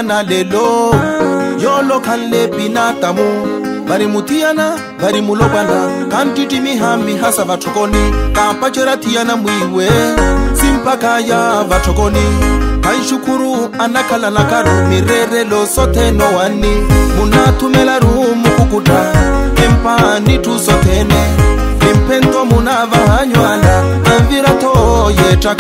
na lelo yolo kan le pinatamu bari mutiana bari mulobana kantiti mihami hasa vatokoni kampachera tiana mwiwe simpaka ya vatokoni kaishukuru anakala nakaru mirere lo sote no wani munatumela rumu kukuta empani tu sotene impento munava hanywala anvirato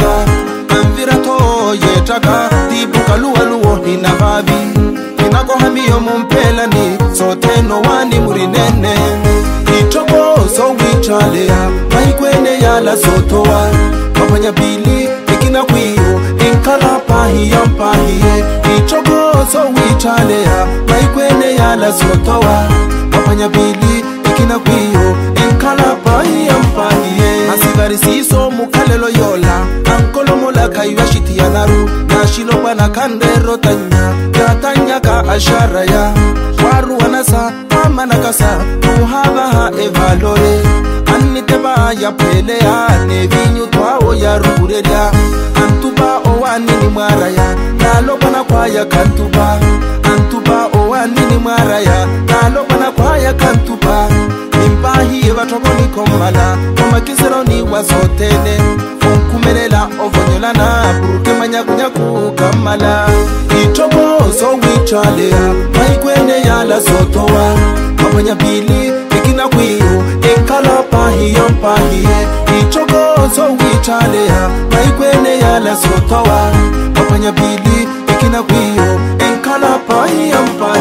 yetaka tibuka luo hinavavi inako hamiyo mumpelani sote no wani murinene itoko so wichalea maikwene yala sotowa mapanya bili ikina kwiyo inkala pahiye itoko so wichalea maikwene yala sotowa mapanya bili ikina kwiyo inkala pahiye asigari siso mukalelo yola ankolo mola kaiwa shitia naru nashilo bana kandero tanya ka ashara ya waru wanasa amanakasa muhaba evalore aniteba ya pele ya nevinyu twao ya rukurelia antuba owani ni mwara ya nalo bana kwaya kantuba antuba owani ni mwara ya nalo bana kwaya kantuba Mbahi vatokoni komala Komakisero ni wazotene Funkumelela ovonyolana Buruke manyakunyaku kamala Itobo so wichalea Maikwene yala sotowa Mabanya bili ikina kwiyo Inkala pahiye Itobo so wichalea Maikwene yala sotowa Mabanya bili ikina kwiyo Inkala pahiye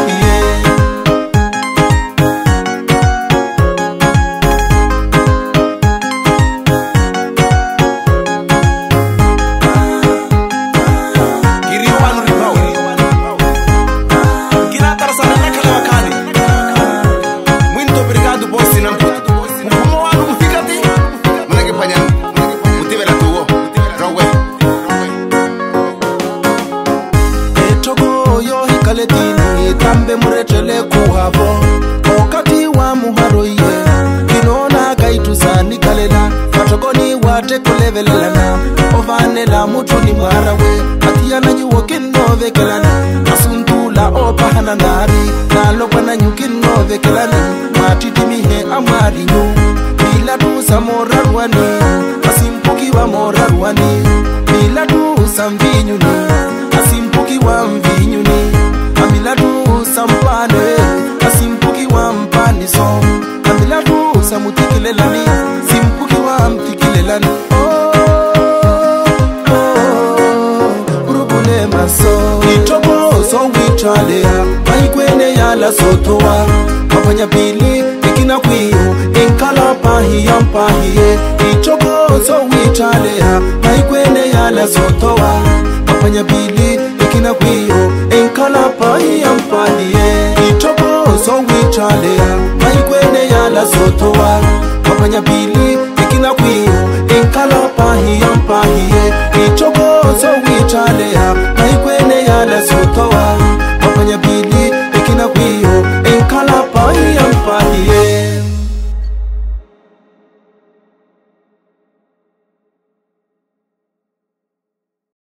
Kaletini tambe muretele kuhavo Okati wa muharoye Kinona kaitu sani kalela Fatokoni wate kulevelelana Ovanela mutu ni mwarawe Atiana nyuo kinove kelana Asuntula opahana nari Nalopana nyukinove kelana Matitimihe amari nyu Milatusa morarwani Asimpuki wa morarwani Milatusa mvinyuni Asimpuki wa mvinyuni Amilatu sampane asimpuki wa mpani so Amilatu samutikilelani simpuki wa mtikilelani Urubule maso Itobo so wichalea Maikwene yala sotowa Mapanya bili ikina kwiyo Inkala pahiye Itobo so wichalea Maikwene yala sotowa Mapanya bili ikina kwiyo Inkala pahiye Itobo so wichalea Maikwene yala sotowa Mapanya bili